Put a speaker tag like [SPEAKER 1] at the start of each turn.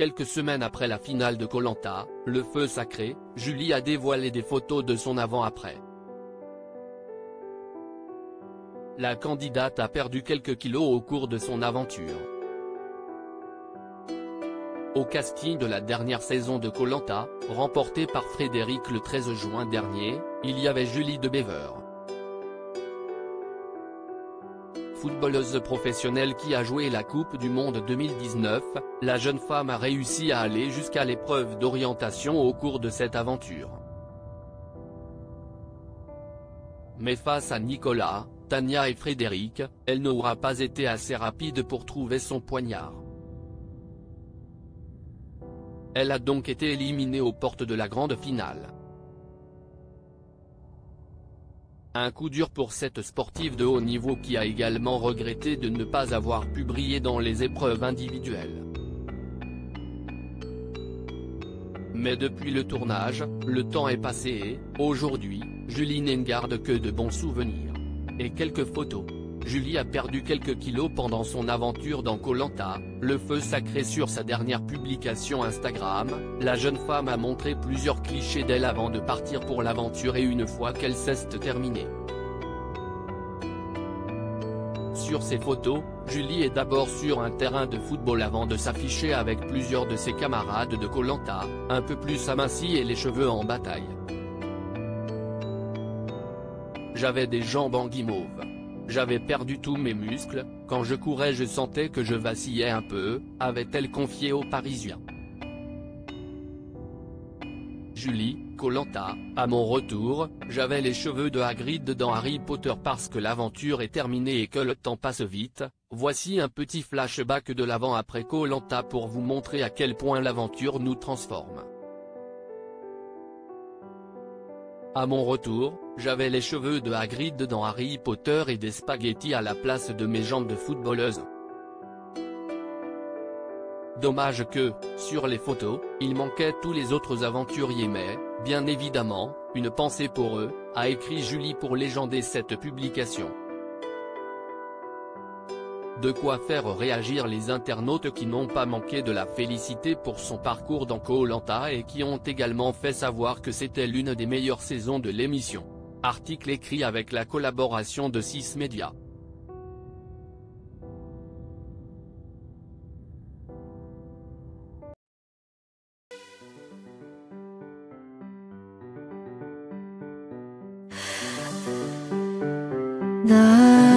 [SPEAKER 1] Quelques semaines après la finale de koh Lanta, le feu sacré, Julie a dévoilé des photos de son avant-après. La candidate a perdu quelques kilos au cours de son aventure. Au casting de la dernière saison de koh Lanta, remportée par Frédéric le 13 juin dernier, il y avait Julie de Bever. Footballeuse professionnelle qui a joué la Coupe du Monde 2019, la jeune femme a réussi à aller jusqu'à l'épreuve d'orientation au cours de cette aventure. Mais face à Nicolas, Tania et Frédéric, elle n'aura pas été assez rapide pour trouver son poignard. Elle a donc été éliminée aux portes de la grande finale. Un coup dur pour cette sportive de haut niveau qui a également regretté de ne pas avoir pu briller dans les épreuves individuelles. Mais depuis le tournage, le temps est passé et, aujourd'hui, Julie ne garde que de bons souvenirs. Et quelques photos. Julie a perdu quelques kilos pendant son aventure dans koh Lanta, le feu sacré. Sur sa dernière publication Instagram, la jeune femme a montré plusieurs clichés d'elle avant de partir pour l'aventure et une fois qu'elle s'est terminée. Sur ces photos, Julie est d'abord sur un terrain de football avant de s'afficher avec plusieurs de ses camarades de koh Lanta, un peu plus amincie et les cheveux en bataille. J'avais des jambes en guimauve. J'avais perdu tous mes muscles, quand je courais je sentais que je vacillais un peu, avait-elle confié aux Parisiens. Julie, koh Lanta, à mon retour, j'avais les cheveux de Hagrid dans Harry Potter parce que l'aventure est terminée et que le temps passe vite. Voici un petit flashback de l'avant-après koh Lanta pour vous montrer à quel point l'aventure nous transforme. À mon retour, j'avais les cheveux de Hagrid dans Harry Potter et des spaghettis à la place de mes jambes de footballeuse. Dommage que, sur les photos, il manquait tous les autres aventuriers mais, bien évidemment, une pensée pour eux, a écrit Julie pour légender cette publication. De quoi faire réagir les internautes qui n'ont pas manqué de la féliciter pour son parcours dans koh Lanta et qui ont également fait savoir que c'était l'une des meilleures saisons de l'émission. Article écrit avec la collaboration de 6 médias.
[SPEAKER 2] 나